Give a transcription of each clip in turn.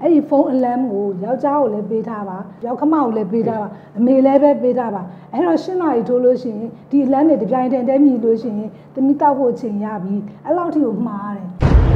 အဲ့ဒီဖုန်းအလမ်ကိုယောက်ျားကိုလည်းပေးထားပါယောက်ခမကိုလည်းပေးထားပါအမေလည်းပဲပေးထားပါအဲ့တော့8 နာရီထိုးလို့ရှိရင်ဒီအလမ်တွေတပြိုင်တည်းမြည်လို့ရှိရင်သမီးတောက်ဖို့အချိန်ရပြီအဲ့လောက်ထိကိုမှားတယ်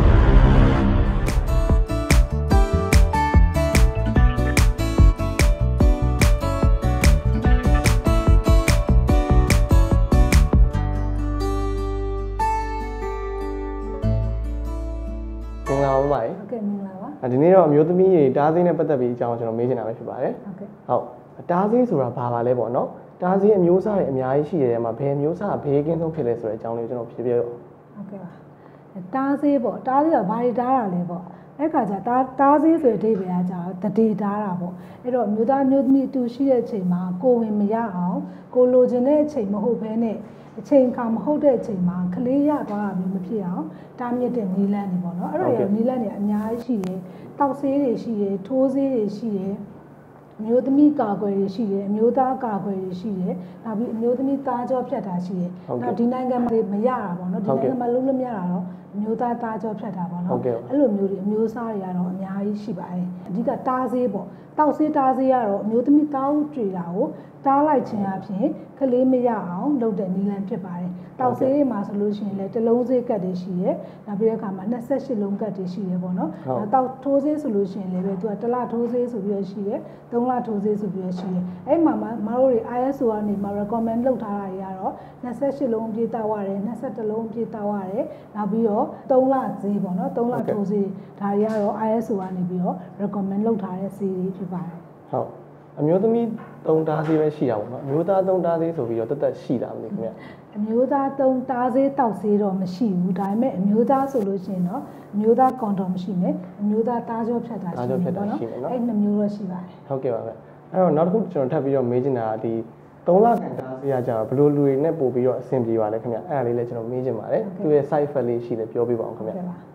ဒီနေ့တော့အမျိုးသမီးတွေတားဆေးနဲ့ပတ်သက်ပြီးအကြောင်းကျွန်တော်မေးချင်တာပဲဖြစ်ပါတယ်ဟုတ်တားဆေးဆိုတာဘာပါလဲပေါ့နော်တားဆေးအမျိုးအစားတွေအများကြီးရှိတယ်မှာဘယ်မျိုးစားဘေးကင်းဆုံးဖြစ်လဲဆိုတဲ့အကြောင်းလေးကျွန်တော်ဖြေပြတော့ဟုတ်ကဲ့ပါတားဆေးပေါ့တားဆေးကဘာတွေတားတာလဲပေါ့အဲ့ခါကျတားဆေးဆိုတဲ့အဓိပ္ပာယ်ကကြာတတိတားတာပေါ့အဲ့တော့မျိုးသားမျိုးသမီးတူရှိတဲ့အချိန်မှာကိုဝင်မရအောင်ကိုလိုချင်တဲ့အချိန်မဟုတ်ဘဲနဲ့အချိန်ခါမဟုတ်တဲ့အချိန်မှာကလေးရသွားတာမျိုးမဖြစ်အောင်တားမြစ်တဲ့နီလန်းတွေပေါ့နော်အဲ့တော့နီလန်းတွေအများကြီးရှိတယ်တောက်ဆေးတွေရှိတယ်ထိုးဆေးတွေရှိတယ်အမျိုးသမီးကာကွယ်တွေရှိတယ်အမျိုးသားကာကွယ်တွေရှိတယ်နောက်ပြီးအမျိုးသမီးသားကြောဖြတ်တာရှိတယ်နောက်ဒီနိုင်ငံမှာမရတာပေါ့နော်ဒီနိုင်ငံမှာလုံးလုံးမရတာတော့အမျိုးသားသားကြောဖြတ်တာပေါ့နော်အဲ့လိုမျိုးတွေအမျိုးစားတွေကတော့အများကြီးရှိပါတယ်အဓိကတားဆေးပေါ့တောက်ဆေးတားဆေးကတော့အမျိုးသမီးသားဦးကြွေတာကိုတားလိုက်ခြင်းအပြင်ကလေးမရအောင်လုပ်တဲ့နည်းလမ်းဖြစ်ပါတယ်တောက်ဆေးတွေမှာဆိုလို့ရှိရင်လည်းတစ်လုံးဆေးကတ်တွေရှိရဲနောက်ပြီးတဲ့အခါမှာ28လုံးကတ်တွေရှိရဲပေါ့နော်တောက်ထိုးဆေးဆိုလို့ရှိရင်လည်းပဲသူကတစ်လထိုးဆေးဆိုပြီးတော့ရှိရဲ3လထိုးဆေးဆိုပြီးတော့ရှိရဲအဲ့မှာမတို့တွေ ISO ကနေမှာ recommend လုပ်ထားတာတွေကတော့28လုံးအပြည့်တောက်ရတယ်21လုံးအပြည့်တောက်ရတယ်နောက်ပြီးတော့3လဆေးပေါ့နော်3လထိုးဆေးဒါတွေကတော့ ISO ကနေပြီးတော့ recommend လုပ်ထားတဲ့ဆေးတွေဖြစ်ပါတယ်ဟုတ်အမျိုးသမီး3တားဆေးပဲရှိတာပေါ့နော်အမျိုးသား3တားဆေးဆိုပြီးတော့တက်ရှိတာမလို့ခင်ဗျအမျိုးသား3တားဆေးတောက်ဆေးတော့မရှိဘူးဒါပေမဲ့အမျိုးသားဆိုလို့ရှိရင်တော့အမျိုးသားကွန်ဒုံမရှိမယ်အမျိုးသားတားကြောဖြတ်တာရှိမယ်ပေါ့နော်အဲ့2မျိုးတော့ရှိပါတယ်ဟုတ်ကဲ့ပါဗျအဲ့တော့နောက်တစ်ခုကျွန်တော်ထပ်ပြီးတော့မေးချင်တာကဒီ3လကန်တားဆေးရကြတော့ဘယ်လိုလူတွေနဲ့ပို့ပြီးတော့အဆင်ပြေပါလဲခင်ဗျအဲ့ဒါလေးလည်းကျွန်တော်မေးချင်ပါတယ်သူရဲ့ side effect လေးရှိတယ်ပြောပြပါအောင်ခင်ဗျ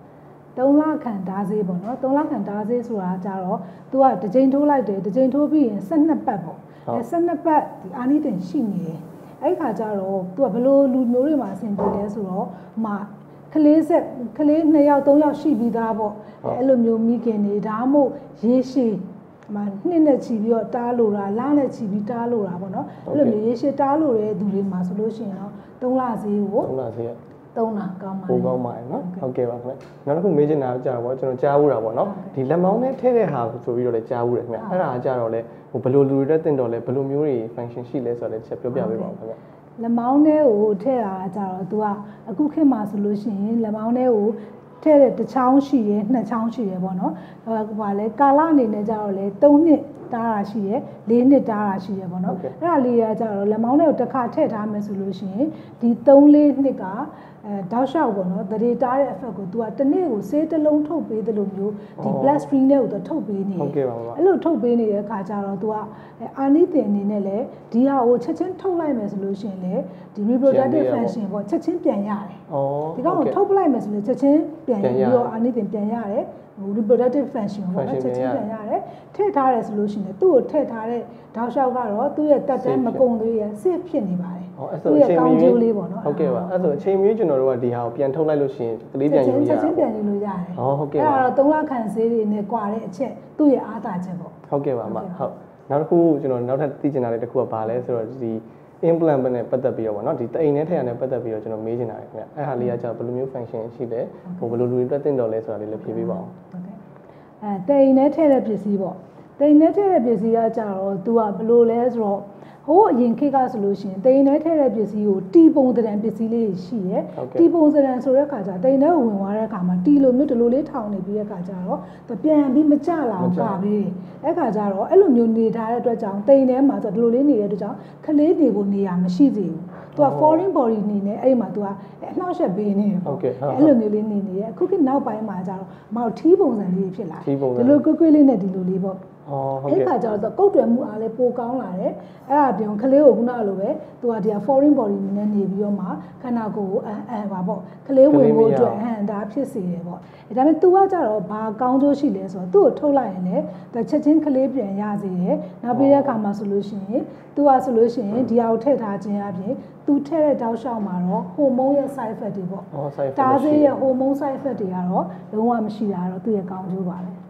3လခံတားဆေးပေါ့နော်3လခံတားဆေးဆိုတာကြတော့ तू ကတစ်ချိန်ထိုးလိုက်တယ်တစ်ချိန်ထိုးပြီးရင်12ပတ်ပေါ့အဲ12ပတ်ဒီအာနိသင်ရှိနေတယ်အဲ့ခါကျတော့ तू ကဘလို့လူမျိုးတွေမှာအဆင်ပြေလဲဆိုတော့ကလေး2ယောက်3ယောက်ရှိပြီးသားပေါ့အဲ့လိုမျိုးမိခင်တွေဒါမှမဟုတ်ရေရှည်နှစ်နဲ့ချီပြီးတော့တားလို့တာလနဲ့ချီပြီးတားလို့တာပေါ့နော်အဲ့လိုမျိုးရေရှည်တားလို့တဲ့သူတွေမှာဆိုလို့ရှိရင်တော့3လဆေးကို 3လဆေး 3လကောင်းပါပိုကောင်းပါတယ်နော်ဟုတ်ကဲ့ပါခင်ဗျနောက်တစ်ခုမေးချင်တာကြာတော့ကျွန်တော်ကြားဘူးတာပေါ့နော်ဒီလက်မောင်းနဲ့ထည့်တဲ့ဟာဆိုပြီးတော့လည်းကြားဘူးတယ်ခင်ဗျအဲ့ဒါကြာတော့လေဟိုဘယ်လိုလူတွေတက်တင်တော့လဲဘယ်လိုမျိုးတွေ function ရှိလဲဆိုတော့လည်းချက်ပြောပြပေးပါဦးခင်ဗျလက်မောင်းထဲကိုထည့်တာကြာတော့ तू ကအခုခေတ်မှာဆိုလို့ရှိရင်လက်မောင်းထဲကိုထည့်တဲ့တစ်ချောင်းရှိရဲ2ချောင်းရှိရဲပေါ့နော်ဟိုလေကာလအနေနဲ့ကြာတော့လေ3နှစ်တားတာရှိရဲ4နှစ်တားတာရှိရဲပေါ့နော်အဲ့ဒါလေးကကြာတော့လက်မောင်းထဲကိုတစ်ခါထည့်ထားမယ်ဆိုလို့ရှိရင်ဒီ3-4နှစ်ကတောက်လျှောက်ပေါ့နော်တရေတားတဲ့ effect ကို तू ကတစ်နေ့ကိုဆေးတစ်လုံးထုတ်ပေးသလိုမျိုးဒီ blood stream နဲ့ကို तू ထုတ်ပေးနေတယ်အဲ့လိုထုတ်ပေးနေတဲ့အခါကျတော့ तू ကအာနိသင်အနေနဲ့လည်းဒီဟာကိုချက်ချင်းထုတ်လိုက်မယ်ဆိုလို့ရှိရင်လည်းဒီ reproductive function ပေါ့ချက်ချင်းပြန်ရတယ်ဒီကောင်ကိုထုတ်ပလိုက်မယ်ဆိုရင်ချက်ချင်းပြန်ပြီးတော့အာနိသင်ပြန်ရတယ် reproductive function ပေါ့နော်ချက်ချင်းပြန်ရတယ်ထည့်ထားတယ်ဆိုလို့ရှိရင်သူ့ကိုထည့်ထားတဲ့တောက်လျှောက်ကတော့သူ့ရဲ့တက်တန်းမကုန်သေးရ safe ဖြစ်နေပါတယ်သူ့ရဲ့ကောင်းကျိုးလေးပေါ့နော်ဟုတ်ကဲ့ပါအဲ့ဆိုအချိန်မီကျွန်တော်တို့ကဒီဟာကိုပြန်ထုတ်လိုက်လို့ရှိရင်ကလေးပြန်ယူရချက်ချင်းပြန်ယူလို့ရတယ်ဟုတ်ကဲ့ပါအဲ့ဒါတော့3လခန့်ဆေးတွေနဲ့꽌တဲ့အချက်သူ့ရဲ့အားသာချက်ပေါ့ဟုတ်ကဲ့ပါအမဟုတ်နောက်တစ်ခုကျွန်တော်နောက်ထပ်သိချင်တာလေးတစ်ခုကဘာလဲဆိုတော့ဒီ implant နဲ့ပတ်သက်ပြီးတော့ဗောနော်ဒီတအိမ်နဲ့ထည့်ရတဲ့ပတ်သက်ပြီးတော့ကျွန်တော်မေးချင်တာလေခင်ဗျအဲ့ဟာလေးကကြာဘယ်လိုမျိုး function ရှိလဲဟိုဘယ်လိုလူတွေတက်တင်တော်လဲဆိုတာလေးလည်းဖြေပေးပါအောင်ဟုတ်ကဲ့တအိမ်နဲ့ထည့်တဲ့ပစ္စည်းပေါ့တအိမ်နဲ့ထည့်တဲ့ပစ္စည်းကကြာတော့ तू ကဘယ်လိုလဲဆိုတော့ဟိုအရင်ခေတ်ကဆိုလို့ရှိရင်တိန်ထဲထည့်တဲ့ပစ္စည်းကိုတီပုံသဏ္ဍာန်ပစ္စည်းလေးရှိရဲတီပုံသဏ္ဍာန်ဆိုတဲ့အခါကျတိန်ထဲကိုဝင်သွားတဲ့အခါမှာတီလိုမျိုးဒီလိုလေးထောင်နေပြီးတဲ့အခါကျတော့ပြန်ပြီးမကြလာအောင်ပါပဲအဲ့ခါကျတော့အဲ့လိုမျိုးနေထားတဲ့အတွက်ကြောင့်တိန်ထဲမှာဆိုဒီလိုလေးနေတဲ့အတွက်ကြောင့်ခလေးတွေကိုနေရာမရှိစေဘူးသူက foreign body နေနဲ့အဲ့ဒီမှာ तू ကအနှောက်အယှက်ပေးနေတယ်ပေါ့အဲ့လိုမျိုးလေးနေနေရဲအခုခေတ်နောက်ပိုင်းမှာကျတော့မောက်ထီးပုံစံလေးဖြစ်လာတယ်ဒီလိုကွေးလေးနဲ့ဒီလိုလေးပေါ့အဲ့ခါကျတော့ကုတ်တွယ်မှုအားလည်းပိုကောင်းလာတယ်အဲ့ဒါပြင်ခလေးကိုခုနလိုပဲသူကဒီ foreign body နဲ့နေပြီးတော့မှခန္ဓာကိုယ်ကိုပါပေါ့ခလေးဝင်ဖို့အတွက်အဟန်ဒါဖြစ်စေတယ်ပေါ့ဒါပေမဲ့ तू ကကြတော့ဘာကောင်းကျိုးရှိလဲဆိုတော့သူ့ကိုထုတ်လိုက်ရင်လည်းချက်ချင်းခလေးပြန်ရစေတယ်နောက်ပြီးတဲ့အခါမှာဆိုလို့ရှိရင် तू ကဆိုလို့ရှိရင်ဒီဟာကိုထည့်ထားခြင်းအပြင် तू ထည့်တဲ့တောက်လျှောက်မှာတော့ဟိုမုန်းရဲ့ side effect တွေပေါ့ဒါဆေးရဲ့ဟိုမုန်း side effect တွေကတော့လုံးဝမရှိတာတော့သူ့ရဲ့ကောင်းကျိုးပါပဲ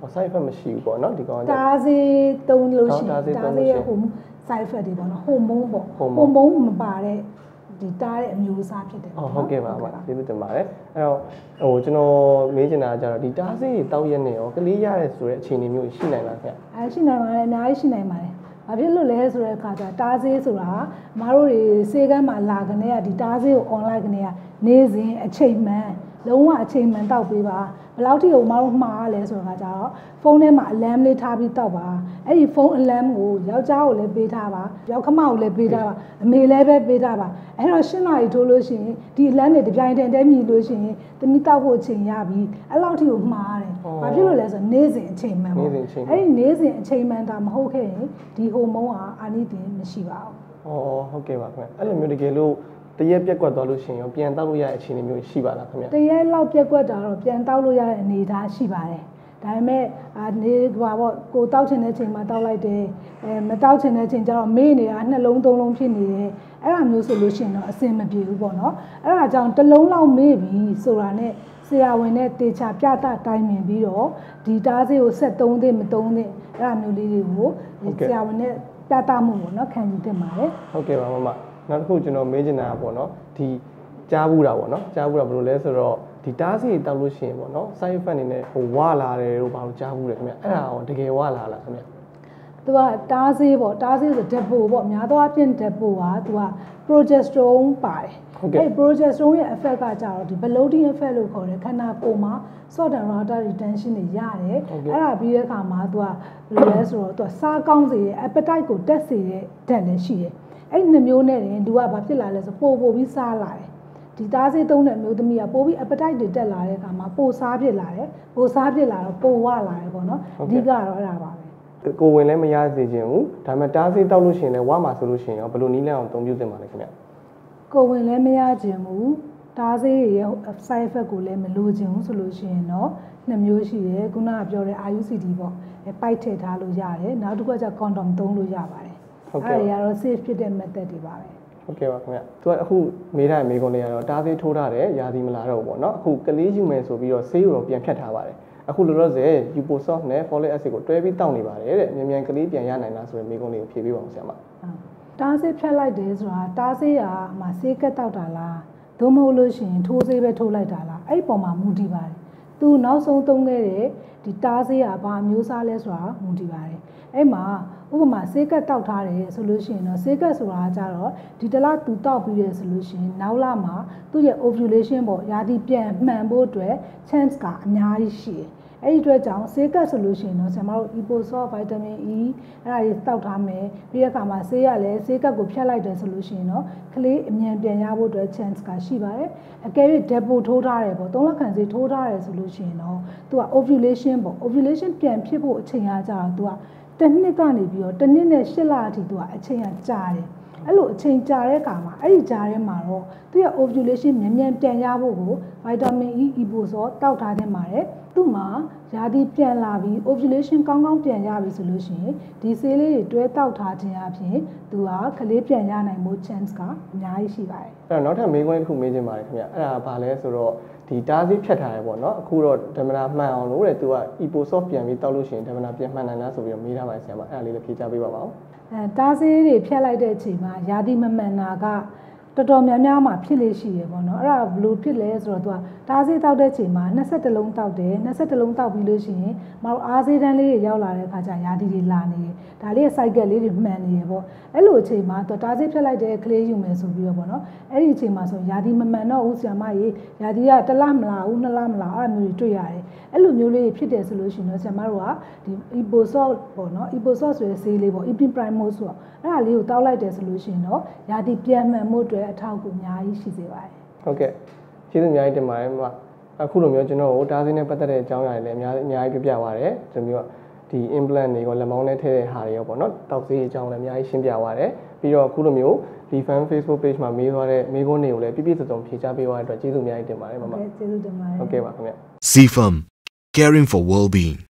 side effect မရှိဘူးပေါ့နော်ဒီကောင်တားစေးသုံးလို့ရှိရင်တားစေးရဲ့ side effect တွေပေါ့နော်ဟိုမုန်းပေါ့ဟိုမုန်းမပါတဲ့ဒီတားတဲ့အမျိုးအစားဖြစ်တယ်ပေါ့ဟုတ်ကဲ့ပါပါကျေးဇူးတင်ပါတယ်အဲ့တော့ကျွန်တော်မေးချင်တာကကျတော့ဒီတားစေးတောက်ရက်နေရောကလေးရတဲ့ဆိုတဲ့အခြေအနေမျိုးရှိနိုင်လားခင်ဗျရှိနိုင်ပါတယ်အများကြီးရှိနိုင်ပါတယ်ဘာဖြစ်လို့လဲဆိုတဲ့အခါကျတားစေးဆိုတာအမားတို့တွေစေကမ်းမှာလာကနေကဒီတားစေးကို online ကနေကနေစဉ်အချိန်မှန်လုံးဝအချိန်မှန်တောက်ပေးပါဘယ်လောက်ထိကိုမတို့မှားရလဲဆိုတော့ကြတော့ဖုန်းထဲမှာ alarm လေးထားပြီးတောက်ပါအဲ့ဒီဖုန်း alarm ကိုယောက်ျားကိုလည်းပေးထားပါယောက်ခမကိုလည်းပေးထားပါအမေလည်းပဲပေးထားပါအဲ့တော့၈နာရီထိုးလို့ရှိရင်ဒီ alarm တွေတပြိုင်တည်းမြည်လို့ရှိရင်သမီးတောက်ဖို့အချိန်ရပြီအဲ့လောက်ထိကိုမှားရတယ်ဘာဖြစ်လို့လဲဆိုတော့နေ့စဉ်အချိန်မှန်ပေါ့အဲ့ဒီနေ့စဉ်အချိန်မှန်တာမဟုတ်ခဲ့ရင်ဒီဟိုမုန်းကအာနိသင်မရှိပါဘူးဟုတ်ကဲ့ပါခင်ဗျအဲ့လိုမျိုးတကယ်လို့တရက်ပြက်ကွက်သွားလို့ရှိရင်ရောပြန်တောက်လို့ရတဲ့အခြေအနေမျိုးရှိပါလားခင်ဗျတရက်လောက်ပြက်ကွက်တာတော့ပြန်တောက်လို့ရတဲ့အနေအထားရှိပါတယ်ဒါပေမဲ့နေကွာပေါ့ကိုတောက်ချင်တဲ့ချိန်မှာတောက်လိုက်တယ်မတောက်ချင်တဲ့ချိန်ကျတော့မေ့နေတာနှလုံးသုံးလုံးဖြစ်နေတယ်အဲ့လိုမျိုးဆိုလို့ရှိရင်တော့အဆင်မပြေဘူးပေါ့နော်အဲ့ဒါကြောင့်တစ်လုံးလောက်မေ့ပြီဆိုတာနဲ့ဆရာဝန်နဲ့တေချာပြသတိုင်ပင်ပြီးတော့ဒီတားစေးကိုဆက်သုံးသင့်မသုံးသင့်အဲ့လိုမျိုးလေးတွေကိုဆရာဝန်နဲ့ပြသမှုပေါ့နော်ခံယူသင့်ပါတယ်ဟုတ်ကဲ့ပါမမနောက်တစ်ခုကျွန်တော်မေးချင်တာပေါ့နော်ဒီကြားဘူးတာပေါ့နော်ကြားဘူးတာဘယ်လိုလဲဆိုတော့ဒီတားစီတောက်လို့ရှိရင်ပေါ့နော် side effect အနေနဲ့ဟိုဝလာတယ်လို့ဘာလို့ကြားဘူးလဲခင်ဗျအဲ့ဒါရောတကယ်ဝလာလားခင်ဗျသူကတားစေးပေါ့တားစေးဆိုဓာတ်ပိုပေါ့များသောအားဖြင့်ဓာတ်ပိုကသူက progesterone ပါတယ်အဲ့ progesterone ရဲ့ effect ကကြတော့ဒီ bloating effect လို့ခေါ်တယ်ခန္ဓာကိုယ်မှာ salt and water retention တွေရတယ်အဲ့ဒါပြီးတဲ့အခါမှာသူကဘယ်လိုလဲဆိုတော့သူကစားကောင်းစေရဲ့ appetite ကိုတက်စေတဲ့ဓာတ်လည်းရှိတယ်အဲ့2မျိုးနဲ့တင်လူကဘာဖြစ်လာလဲဆိုပို့ပြီးစားလာတယ်ဒီတားစေးသုံးတဲ့အမျိုးသမီးကပို့ပြီး appetite တွေတက်လာတဲ့အခါမှာပို့စားဖြစ်လာတယ်ပို့စားဖြစ်လာတော့ပို့ဝလာတယ်ပေါ့နော်အဓိကတော့အဲ့ဒါပါပဲကိုဝင်လည်းမရစေချင်ဘူးဒါပေမဲ့တားစေးတောက်လို့ရှိရင်လည်းဝမှာဆိုလို့ရှိရင်ရောဘယ်လိုနည်းလမ်းအောင်အသုံးပြုသင့်ပါလဲခင်ဗျကိုဝင်လည်းမရချင်ဘူးတားစေးရဲ့ side effect ကိုလည်းမလိုချင်ဘူးဆိုလို့ရှိရင်တော့2မျိုးရှိတယ်ခုနကပြောတဲ့ IUCD ပေါ့ပိုက်ထည့်ထားလို့ရတယ်နောက်တစ်ခုက condom သုံးလို့ရပါတယ်အဲ့ဒါကတော့ safe ဖြစ်တဲ့ method တွေပါပဲဟုတ်ကဲ့ပါခင်ဗျသူကအခုမေးထားတဲ့မေးခွန်းလေးကတော့တားစေးထိုးထားတယ်ယာစီမလာတော့ဘူးပေါ့နော်အခုကလေးယူမယ်ဆိုပြီးတော့ဆေးကိုပြန်ဖြတ်ထားပါတယ်အခုလောလောဆယ် Uposoft နဲ့ Folic acid ကိုတွဲပြီးတောက်နေပါတယ်တဲ့မြန်မြန်ကလေးပြန်ရနိုင်လားဆိုတဲ့မေးခွန်းလေးကိုဖြေပေးပါဦးဆရာမတားစေးဖြတ်လိုက်တယ်ဆိုတာတားစေးကမှဆေးကက်တောက်တာလားသို့မဟုတ်လို့ရှိရင်ထိုးဆေးပဲထိုးလိုက်တာလားအဲ့ဒီပုံမှာမူတည်ပါတယ်သူနောက်ဆုံးသုံးခဲ့တဲ့ဒီတားစေးကဘာမျိုးစားလဲဆိုတာမူတည်ပါတယ်အဲ့မှာဥပမာဆေးကက်တောက်ထားတယ်ဆိုလို့ရှိရင်တော့ဆေးကက်ဆိုတာကြတော့ဒီတလားသူတောက်ပြီးတယ်ဆိုလို့ရှိရင်နောက်လာမှာသူ့ရဲ့ ovulation ပေါ့ယာတိပြန်မှန်ဖို့အတွက် chance ကအများကြီးရှိတယ်အဲ့ဒီအတွက်ကြောင့်ဆေးကက်ဆိုလို့ရှိရင်တော့ဆရာမတို့ Eposoft vitamin E အဲ့ဒါတွေတောက်ထားမယ်ပြီးတဲ့အခါမှာဆေးရလဲဆေးကက်ကိုဖြတ်လိုက်တယ်ဆိုလို့ရှိရင်တော့ကလေးအမြန်ပြန်ရဖို့အတွက် chance ကရှိပါတယ်အကယ်၍ depo ထိုးထားတယ်ပေါ့3လခန့်ဆေးထိုးထားတယ်ဆိုလို့ရှိရင်တော့သူက ovulation ပေါ့ ovulation ပြန်ဖြစ်ဖို့အချိန်ကကြာတော့သူကတစ်နှစ်ကနေပြီးတော့တစ်နှစ်နဲ့8လအထိသူကအချိန်ကကြာတယ်အဲ့လိုအချိန်ကြာတဲ့အခါမှာအဲ့ဒီကြာထဲမှာတော့သူရဲ့ ovulation မြန်မြန်ပြန်ရဖို့ကို vitamin E Eposoft တောက်ထားခြင်းပါတယ်သူ့မှာယာတိပြန်လာပြီး ovulation ကောင်းကောင်းပြန်ရပြီဆိုလို့ရှိရင်ဒီဆေးလေးတွေတွဲတောက်ထားခြင်းအပြင်သူကကလေးပြန်ရနိုင်မှု chance ကအများကြီးရှိပါတယ်အဲ့တော့နောက်ထပ်မေးခွန်းတစ်ခုမေးချင်ပါတယ်ခင်ဗျအဲ့ဒါဘာလဲဆိုတော့ဒီတားစေးဖြတ်ထားရပေါ့နော်အခုတော့ဓမ္မနာမှန်အောင်လို့တဲ့သူက Eposoft ပြန်ပြီးတောက်လို့ရှိရင်ဓမ္မနာပြန်မှန်နိုင်လားဆိုပြီးတော့မေးထားပါတယ်ဆရာမအဲ့ဒါလေးလည်းဖြေချပေးပါပါဦးတားစေးတွေဖြတ်လိုက်တဲ့အချိန်မှာယာတိမမှန်တာကတော်တော်များများမှာဖြစ်လေရှိရပေါ့နော်အဲ့ဒါဘလို့ဖြစ်လဲဆိုတော့သူကတားစေးတောက်တဲ့ချိန်မှာ22လုံးတောက်တယ်22လုံးတောက်ပြီးလို့ရှိရင်မတော်အားစေးတန်းလေးတွေရောက်လာတဲ့အခါကျယာတိတွေလာနေတယ်ဒါလေးရဲ့ cycle လေးတွေမှန်နေရပေါ့အဲ့လိုအချိန်မှာသူတားစေးဖြတ်လိုက်တဲ့ကလေးယူမယ်ဆိုပြီးတော့ပေါ့နော်အဲ့ဒီအချိန်မှာဆိုယာတိမမှန်တော့ဦးဆရာမကြီးယာတိက1လမလားဦး2လမလားအဲ့လိုမျိုးတွေတွေ့ရတယ်အဲ့လိုမျိုးလေးဖြစ်တယ်ဆိုလို့ရှိရင်တော့ဆရာမတို့ကဒီ Eposoft ပေါ့နော် Eposoft ဆိုတဲ့ဆေးလေးပေါ့ Epin Primose ဆိုတော့အဲ့ဒါလေးကိုတောက်လိုက်တယ်ဆိုလို့ရှိရင်တော့ယာတိပြန်မှန်မှုအတွက်အထောက်အကူအများကြီးရှိစေပါတယ်ဟုတ်ကဲ့ကျေးဇူးအများကြီးတင်ပါတယ်မအခုလိုမျိုးကျွန်တော်တို့တားစေးနဲ့ပတ်သက်တဲ့အကြောင်းအရာတွေလည်းအများကြီးပြပါရတယ်ဒီမျိုးဒီ implant တွေကိုလက်မောင်းနဲ့ထည့်တဲ့ဟာတွေရောပေါ့နော်တောက်စေးအကြောင်းလည်းအများကြီးရှင်းပြပါရတယ်ပြီးတော့အခုလိုမျိုးဒီ fan Facebook page မှာမေးသွားတဲ့မေးခွန်းတွေကိုလည်းပြည့်ပြည့်စုံစုံဖြေချပေးသွားတဲ့အတွက်ကျေးဇူးအများကြီးတင်ပါတယ်မမကျေးဇူးတင်ပါတယ်ဟုတ်ကဲ့ပါခင်ဗျ CFM Caring for Well-being